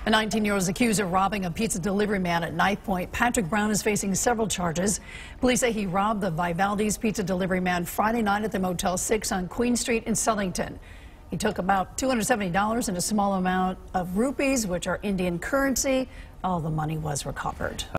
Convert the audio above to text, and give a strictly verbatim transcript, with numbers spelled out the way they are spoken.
A nineteen-year-old is accused of robbing a pizza delivery man at Knife Point. Patrick Brown is facing several charges. Police say he robbed the Vivaldi's pizza delivery man Friday night at the Motel six on Queen Street in Southington. He took about two hundred seventy dollars and a small amount of rupees, which are Indian currency. All the money was recovered.